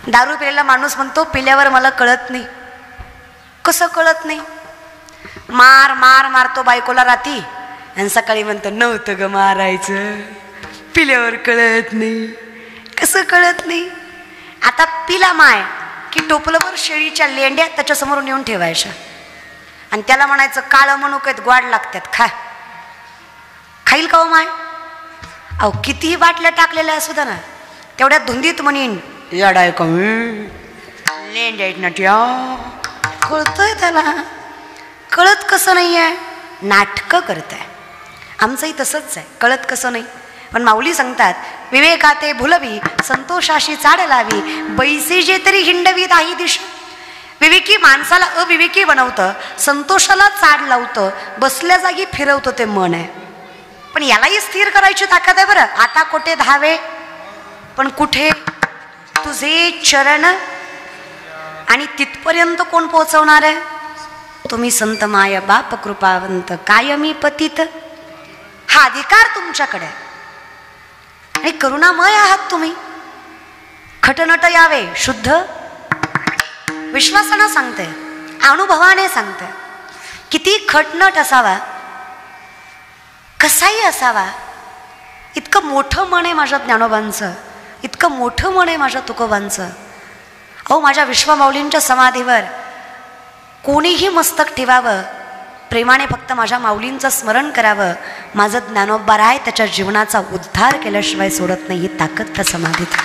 दारू पिलेला माणूस म्हणतो पिल्यावर मला कळत नाही. कसं कळत नाही? मार मार मारतो बायकोला राती आणि सकाळी म्हणतो नव्हतं ग मारायचं, पिल्यावर कळत नाही. कसं कळत नाही? आता पिला माय की टोपलंवर शेळीच्या लेंड्या त्याच्यासमोर नेऊन ठेवायच्या आणि त्याला म्हणायचं काळं मनुक आहेत गोड लागतात खा. खाईल का हो माय? अहो कितीही बाटल्या टाकलेल्या असू द्या ना, तेवढ्या धुंदीत म्हणीन याडाय कमी लेंड्या आहेत नट्या. कळतंय त्याला? कळत कसं नाही आहे? नाटकं करत आहे. आमचंही तसंच आहे, कळत कसं नाही. पण माऊली सांगतात विवेकाते भुलवी संतोषाशी चाड लावी बैसे जे तरी हिंडवी दाही दिशा. विवेकी माणसाला अविवेकी बनवतं, संतोषाला चाड लावतं, बसल्या जागी फिरवतं ते मन आहे. पण यालाही स्थिर करायची ताकद आहे बरं. आता कुठे धावे पण कुठे तुझे चरण, आणि तिथपर्यंत कोण पोहोचवणार आहे? तुम्ही संत माय बाप कृपावंत कायमी पतित. हा अधिकार तुमच्याकडे आहे आणि करुणामय आहात तुम्ही. खटनट यावे शुद्ध. विश्वासानं सांगते, अनुभवाने सांगते. किती खटनट असावा, कसाही असावा. इतकं मोठं मन आहे माझ्या ज्ञानोबांचं, इतकं मोठं मन आहे माझ्या तुकोबांचं. अहो माझ्या विश्वमाऊलींच्या समाधीवर कोणीही मस्तक ठेवावं, प्रेमाने फक्त माझ्या माऊलींचं स्मरण करावं. माझं ज्ञानोबा आहे त्याच्या जीवनाचा उद्धार केल्याशिवाय सोडत नाही. ही ताकद त्या समाधीत.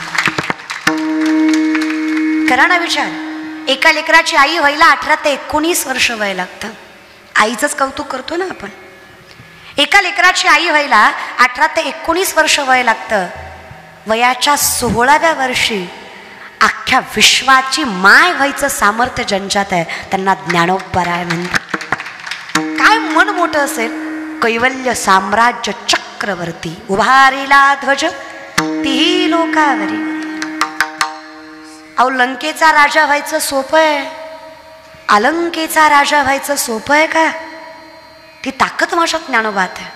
करा ना विचार. एका लेकराची आई व्हायला 18 ते 19 वर्ष वय लागतं. आईचंच कौतुक करतो ना आपण. एका लेकराची आई व्हायला 18 ते 19 वर्ष वय लागतं. वयाच्या 16व्या वर्षी अख्ख्या विश्वाची माय व्हायचं सामर्थ्य ज्यांच्यात आहे त्यांना ज्ञानोबराय म्हणतात. काय मन मोठं असेल. कैवल्य साम्राज्य चक्रवर्ती उभारिला ध्वज तीही लोकावरी. अहो लंकेचा राजा व्हायचं सोपं आहे, अलंकेचा राजा व्हायचं सोपं आहे का? ती ताकद माझ्या ज्ञानोबात आहे.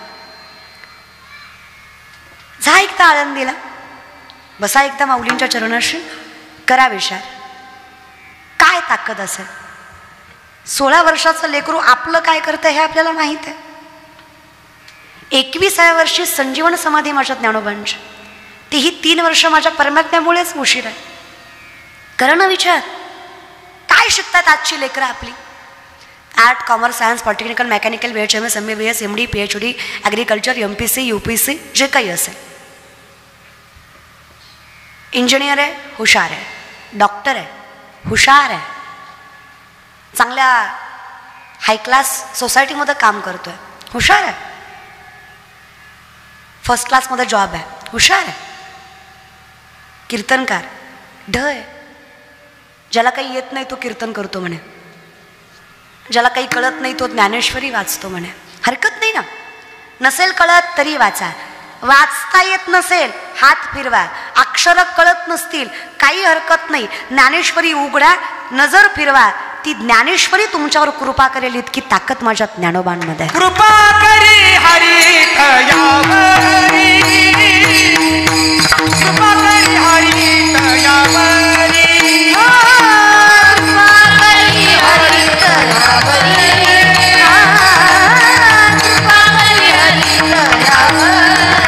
जा एकदा आळंदीला, बसा एकदा माऊलींच्या चरणाशी, करा विचार. काय ताकद असेल? 16 वर्षाचं लेकरू आपलं काय करतं हे आपल्याला माहीत आहे. 21व्या वर्षी संजीवन समाधी माझ्या ज्ञानोबांची, तीही 3 वर्ष माझ्या परमात्म्यामुळेच उशीर आहे. करा ना विचार. काय शिकतात आजची लेकरं आपली? Art, commerce, science, polytechnical, mechanical, BHMS, MA, BS, MD, PhD, agriculture, MPC, UPC, जे काही असेल. इंजिनियर आहे, हुशार आहे. डॉक्टर आहे, हुशार आहे. चांगल्या हाय क्लास सोसायटीमध्ये काम करतोय, हुशार आहे. फर्स्ट क्लासमध्ये जॉब आहे, हुशार आहे. कीर्तनकार ढ आहे. ज्याला काही येत नाही तो कीर्तन करतो म्हणे, ज्याला काही कळत नाही तो ज्ञानेश्वरी वाचतो म्हणे. हरकत नाही ना, नसेल कळत तरी वाचा. वाचता येत नसेल हात फिरवा. अक्षर कळत नसतील काही हरकत नाही, ज्ञानेश्वरी उघडा, नजर फिरवा. ती ज्ञानेश्वरी तुमच्यावर कृपा करेल इतकी ताकद माझ्या ज्ञानोबांमध्ये. कृपा करी हरी तयावरी, कृपा करी हरी तयावरी, कृपा करी हरी तयावरी, कृपा करी हरी तयावरी.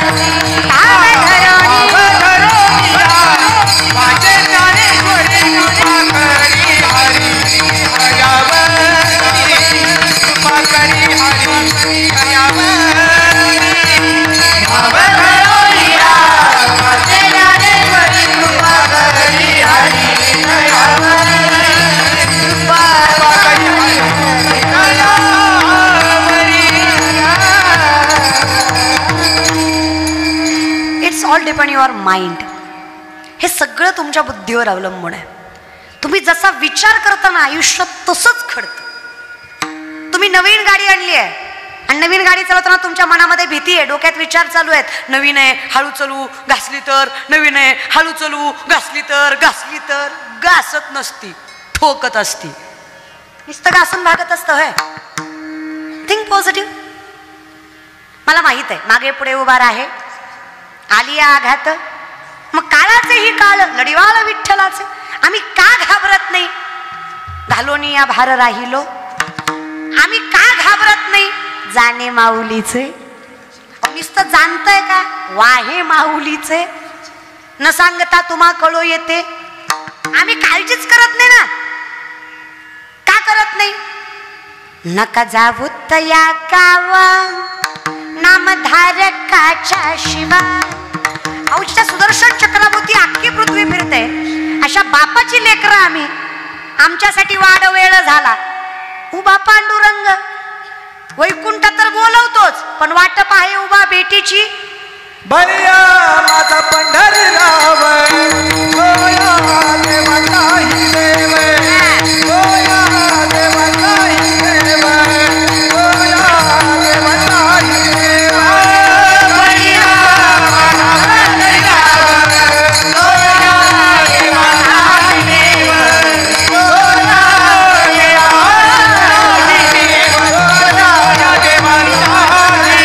All depend your mind. हे सगळं तुमच्या बुद्धीवर अवलंबून आहे. तुम्ही जसा विचार करता ना आयुष्यात तसंच घडतं. तुम्ही नवीन गाडी आणली आहे आणि नवीन गाडी चालवताना तुमच्या मनामध्ये भीती आहे, डोक्यात विचार चालू आहेत. नवीन आहे, हळू चलू, घासली तर. नवीन आहे, हळू चलू, घासली तर. घासली तर घासत नसती, ठोकत असती. नुसतं घासून भागत असतं. होय, थिंक पॉझिटिव्ह. मला माहित आहे मागे पुढे उभा आहे, आली आघात. मग काळाचे ही काळ लढिवाळ विठ्ठलाचे. आम्ही करुण्या भार राहिलो, आम्ही का घाबरत नाही, जाणे माऊलीचे. नुसतं जाणतंय का, वाहे माऊलीचे, न सांगता तुम्हा कळो येते. आम्ही काळजीच करत नाही ना. का करत नाही? नका जाऊ तया गावा, नामधारकाच्या शिवा. औषच्या सुदर्शन चक्राभोवती अख्खी पृथ्वी फिरते. अशा बापाची लेकरं आम्ही, आमच्यासाठी वाढ वेळ झाला. उभा पांडुरंग वैकुंठ तर बोलवतोच, पण वाटप आहे उभा बेटीची. बलिया माझा पंढरीराव, गोया देवाचाही देव, गोया देवाचाही देव, गोया देवाचाही देव. बलिया माझा पंढरीराव, गोया देवाचाही देव, गोया देवाचाही देव, गोया देवाचाही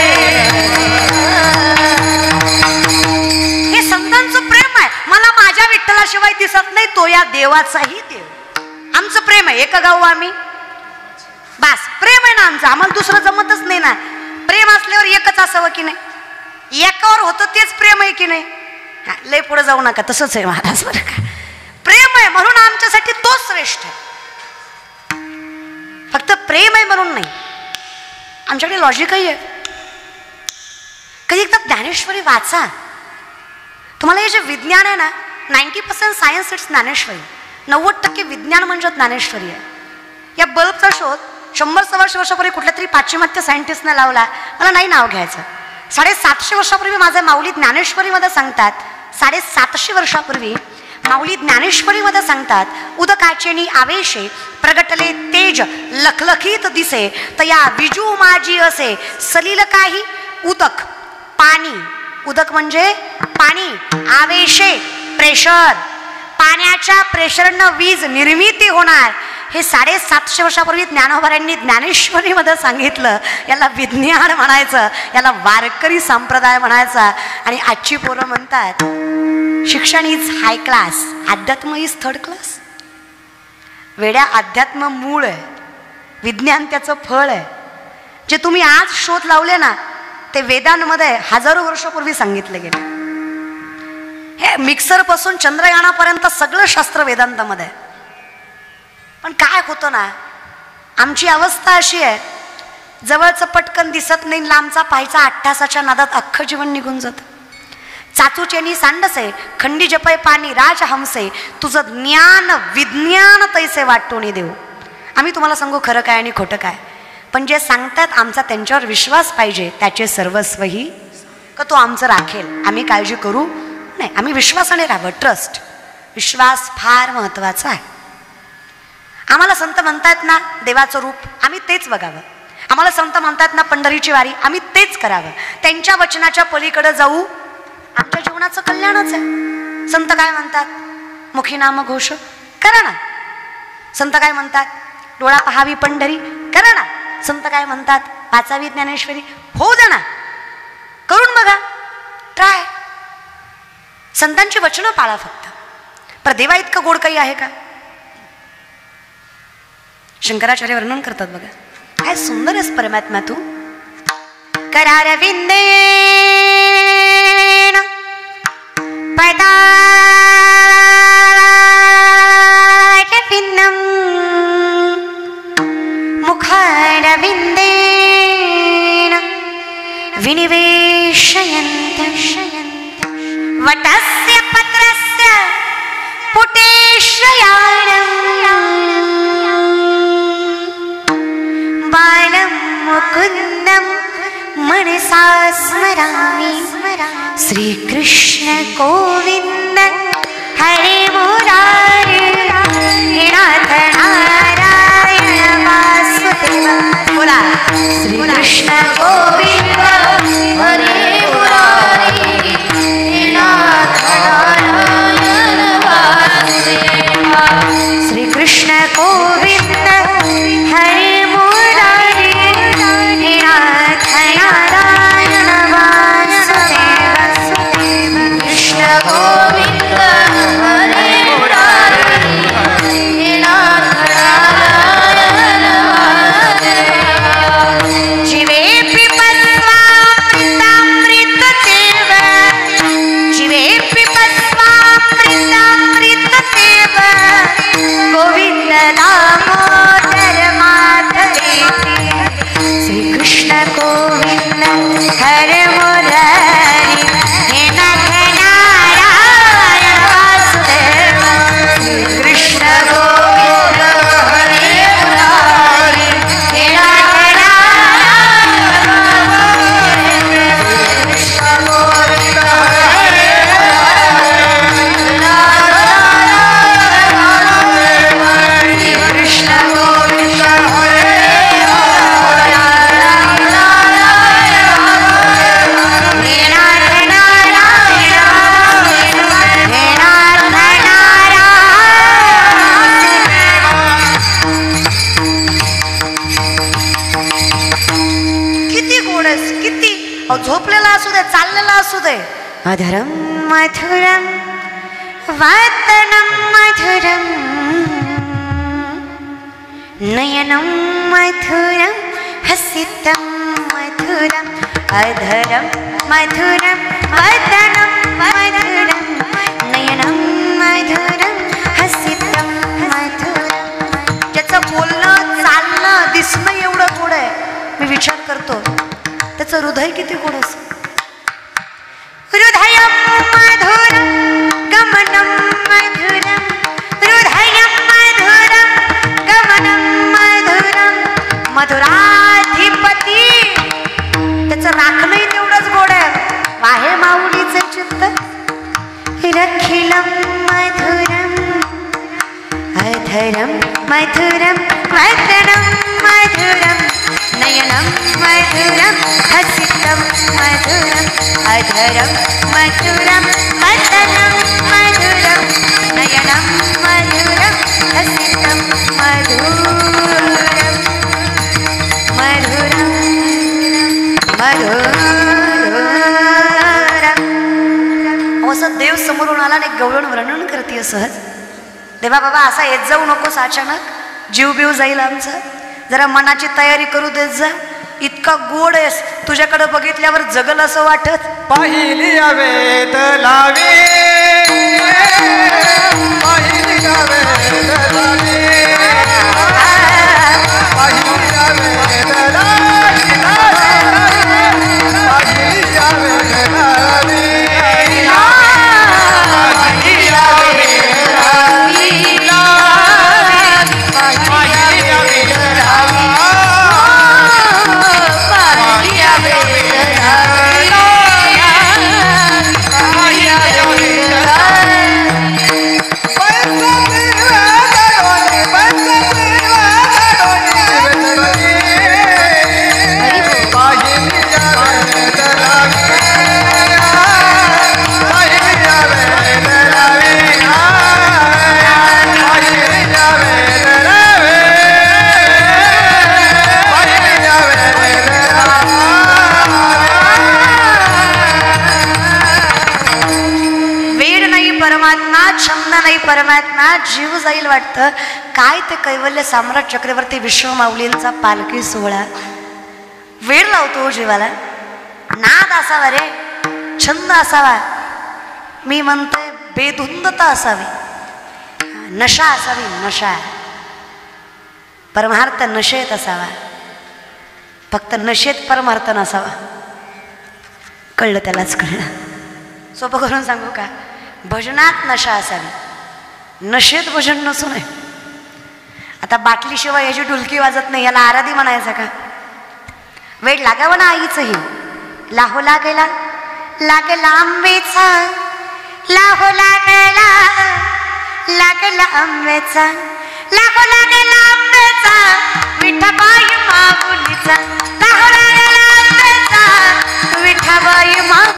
देव. हे संतांचं प्रेम आहे. मला माझ्या विठ्ठलाशिवाय दिसत नाही, तो या देवाचाही देव. आमचं प्रेम आहे. एक गाऊ आम्ही, बस प्रेम आहे ना आमचं. आम्हाला दुसरं जमतच नाही ना. प्रेम असल्यावर एकच असावं की नाही, एकावर होतं तेच प्रेम आहे की नाही. लय पुढे जाऊ नका, तसंच आहे महाराज बरं का. प्रेम आहे म्हणून आमच्यासाठी तोच श्रेष्ठ आहे. फक्त प्रेम आहे म्हणून नाही, आमच्याकडे लॉजिकही आहे. कधी एकदा ज्ञानेश्वरी वाचा. तुम्हाला हे जे विज्ञान आहे ना, 90% सायन्स इट्स ज्ञानेश्वरी, 90% विज्ञान म्हणजे ज्ञानेश्वरी आहे. या बल्बचा शोध 100-125 वर्षापूर्वी कुठल्या तरी पाश्चिमात्य सायंटिस्टने लावला. मला नाही नाव घ्यायचं. 750 वर्षापूर्वी माझे माऊली ज्ञानेश्वरीमध्ये सांगतात, 750 वर्षापूर्वी माऊली ज्ञानेश्वरीमध्ये सांगतात, उदकाचेनी आवेशे प्रगटले तेज लखलखीत दिसे, तया विजू माझी असे सलील काही उदक पाणी. उदक म्हणजे पाणी, आवेशे प्रेशर, पाण्याच्या प्रेशरनं वीज निर्मिती होणार. हे 750 वर्षापूर्वी ज्ञानोबांनी ज्ञानेश्वरीमध्ये सांगितलं. याला विज्ञान म्हणायचं, याला वारकरी संप्रदाय म्हणायचा. आणि आजची पोरं म्हणतात शिक्षण इज हाय क्लास, अध्यात्म इज थर्ड क्लास. वेड्या, अध्यात्म मूळ आहे, विज्ञान त्याचं फळ आहे. जे तुम्ही आज शोध लावले ना, ते वेदांमध्ये हजारो वर्षापूर्वी सांगितले गेले. हे मिक्सर पासून चंद्रयानापर्यंत सगळं शास्त्र वेदांतामध्ये आहे. पण काय होतं ना, आमची अवस्था अशी आहे, जवळचं पटकन दिसत नाही, लांबचा पाहायचा 8 तासाच्या नादात अख्खं जीवन निघून जातं. चाचूचेनी सांडसे खंडी जपय पाणी राज हमसे, तुझं ज्ञान विज्ञान तैसे वाटून देऊ. आम्ही तुम्हाला सांगू खरं काय आणि खोटं काय, पण जे सांगतात आमचा त्यांच्यावर विश्वास पाहिजे. त्याचे सर्वस्वही का तो आमचं राखेल, आम्ही काळजी करू नाही. आम्ही विश्वासाने राहावं. ट्रस्ट, विश्वास फार महत्वाचा आहे. आम्हाला संत म्हणतात ना देवाचं रूप, आम्ही तेच बघावं. आम्हाला संत म्हणतात ना पंढरीची वारी, आम्ही तेच करावं. त्यांच्या वचनाच्या पलीकडे जाऊ, आमच्या जीवनाचं कल्याणच आहे. संत काय म्हणतात, मुखी नाम घोष करा ना. संत काय म्हणतात, डोळा पहावी पंढरी करा ना. संत काय म्हणतात, वाचावी ज्ञानेश्वरी, होऊ द्या ना, करून बघा, ट्राय. संतांची वचनं पाळा फक्त. पर देवा इतकं गोड काही आहे का? शंकराचार्य वर्णन करतात बघा, काय सुंदर आहेस परमात्मा तू. करारविंदेन पदारविंदम मुखारविंदेन विनिवेशयन्तं वटस्य पत्रस्य पुटेश्रयाणम् बालं मुकुन्दं मनसा स्मरामि. श्रीकृष्ण गोविन्द हरे मुरारे, हे नाथ नारायण वासुदेव. बोला श्रीकृष्ण गोविन्द हरे मुरारे, हे नाथ नारायण वासुदेव. श्रीकृष्ण गोविन्द हरे गोविंद हरे अहो झोपलेला असू दे, चाललेला असू दे. अधरम मधुरम वातनम मधुरम नयनम मधुरम हसितम मधुरम अधरम मधुरम वातनम मधुरम नयनम मधुरम हसितम मधुरम. ज्याचं बोलणं चालणं दिसणं एवढं गोड आहे, मी विचार करतो त्याचं हृदय किती गोड असं. हृदयम मधुरम गमनम मधुरम हृदयम मधुरम गमनम मधुरम मधुराधिपती. त्याचं राखणंही तेवढंच गोड आहे. वाहे माऊलीचं चित्त रखिलम मधुरम अधरम मधुरम वदनम मधुरम नयनम मधुरम हसितम मधुरम अधरम मधुरम वदनम मधुरम नयनम मधुरम हसितम मधुरम मधुरम मधुरम. असं देव समोरून आला आणि गवळण वर्णन करते सहज. देवा बाबा असा येत जाऊ नकोस अचानक, जीव बीव जाईल आमचा. जरा मनाची तयारी करू देत जा. इतका गोड आहेस, तुझ्याकडे बघितल्यावर जगल असं वाटत. पाहिली वेद लावे पाहिली वेद लावे पाहिली वेद लावे पाहिली वेद लावे परमात्मा जीव जाईल वाटतं. काय ते कैवल्य सम्राट चक्रवर्ती विश्वमाऊलींचा पालखी सोहळा. वेळ लावतो जीवाला. नाद असावा रे, छंद असावा. मी म्हणते बेधुंदता असावी, नशा असावी. नशा परमार्थ नशेत असावा, फक्त नशेत परमार्थ नसावा. कळलं त्यालाच कळलं. सोपं करून सांगू का, भजनात नशा असावी, नशेत भजन नसू नये. आता बाटलीशिवाय याची ढुलकी वाजत नाही, याला आराधी म्हणायचं का. वेळ लागावं ना आईचंही. लाहो लागला लागला आंबेचा लाहो लागला लागला आंबेचा लाहो लागला आंबेचा विठाबाई माऊलीचा लाहो लागला आंबेचा विठाबाई